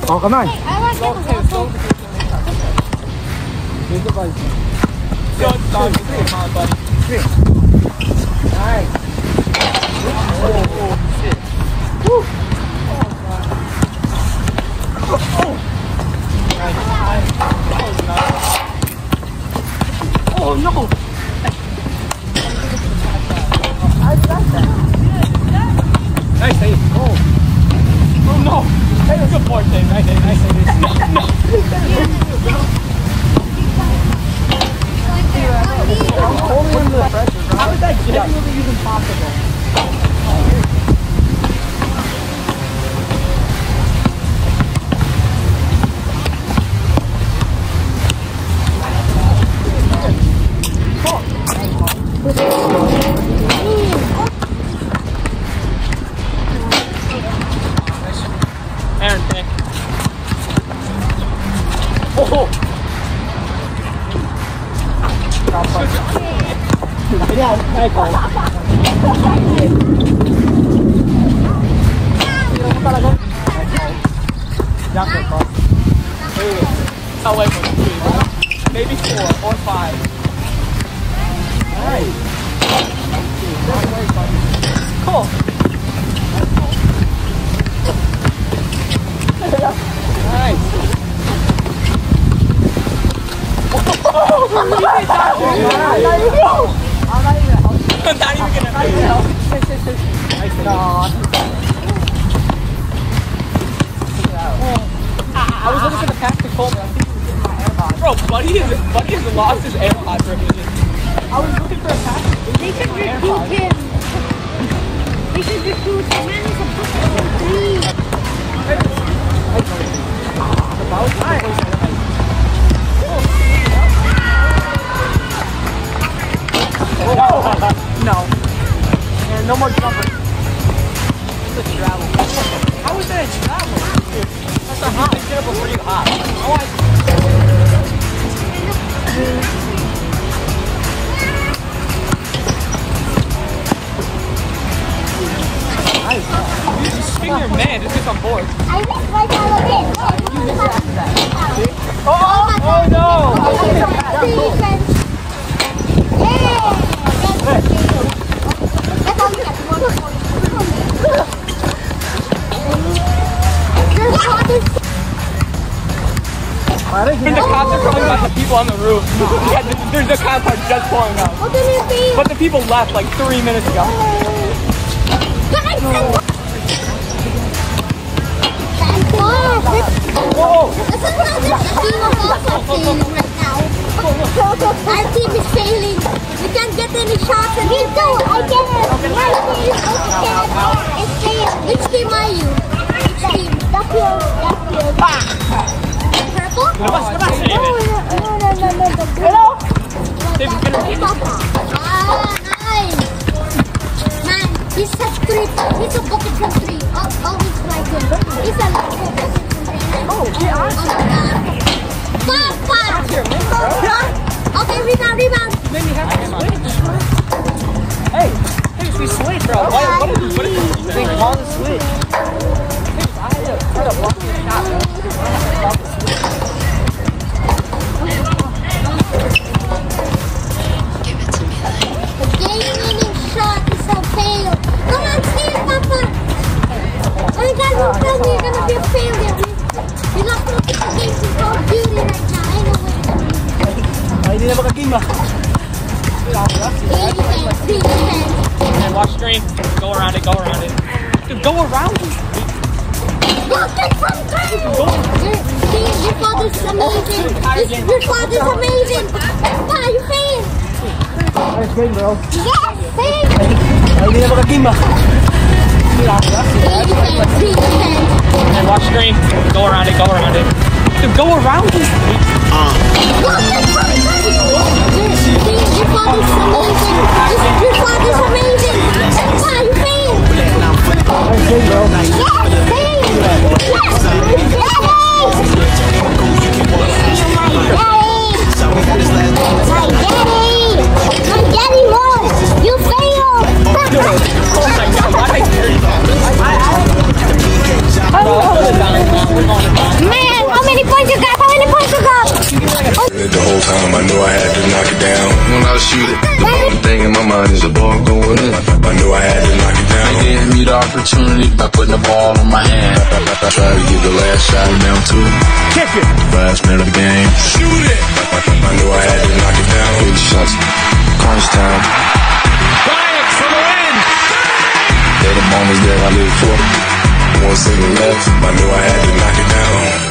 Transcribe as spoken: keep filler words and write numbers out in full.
Oh, come on. Hey, I want to get the waffle. Here's the buzz. Don't dog. Come on, buddy. Three. Nice. Oh, shit. Woo. Oh, no. I like that. Nice save. Oh. Oh, no. Hey, good boy, Dave. Nice save. Nice save. No, no. I'm holding him to the pressure, bro. How is that genuinely even possible? Aaron, pick. Oh! Yeah, Michael. I'll wait for three. Maybe four or five. Nice. Cool. Nice. I'm not even gonna Nice. I was looking for the pass to Cole, but I think he was getting my AirPod. Bro, Buddy has, Buddy has lost his AirPod privileges. I was looking for a pass. They should recruit him. They should recruit him. Man, he's a fucking three. No. And no more jumper. It's a travel. How is that a travel? That's a hot. It's get up before you hot. Oh, I... You just swing your man just because I'm bored. I missed my television. Oh, oh no! Defense. Yeah. That's all you got. There's others. And the cops are coming by the people on the roof. Yeah, there's the cop car just pulling up. What did you see? But the people left like three minutes ago. Guys, Whoa! this is not just a team of also failing right now. Our team is failing. We can't get any shots. And me too. I get it. My team is okay. It's failed. Which team are you? Which team? That's your. That's your. Purple? No, no, no, no, no, no, no. Hello? Ah, nice. Man, he's such three. He's a bucket from three. Oh, always like him. He's a bucket from three. Oh, yeah. Papa! Okay, rebound, rebound. Then you have to switch. Hey, hey, we switch, bro. What, what is what is They call the switch. I had to put a block in the shot, bro. The game-winning shot is a fail. Come on, steal, Papa. Oh, you guys don't tell me you're gonna be a failure. You're not gonna pick the games in Call of Duty right now. I know what you're doing. Ay, hindi na makagame ah. Three defense, three defense. And watch screen. Go around it, go around it. Dude, go around it. Bucket from three. Your, see, your father's amazing. This, your father's amazing. Pa, you failed. Nice game, bro. Yes, fail. Ay, hindi na makagame ah. Three defense, three defense. And watch screen. Go around it, go around it. Dude, go around it. Bucket from three. Your, see, your father's amazing. This, your father's amazing. Pa, you failed. Nice game, bro. Yes, fail. Oh, shoot it. The only thing in my mind is the ball going in. I knew I had to knock it down. They gave me the opportunity by putting the ball in my hand. I tried to get the last shot down two. Kick it. Last minute of the game. Shoot it. I knew I had to knock it down. Big shots. Crunch time. Bryant for the win. They're the moments that I live for. One single left. I knew I had to knock it down.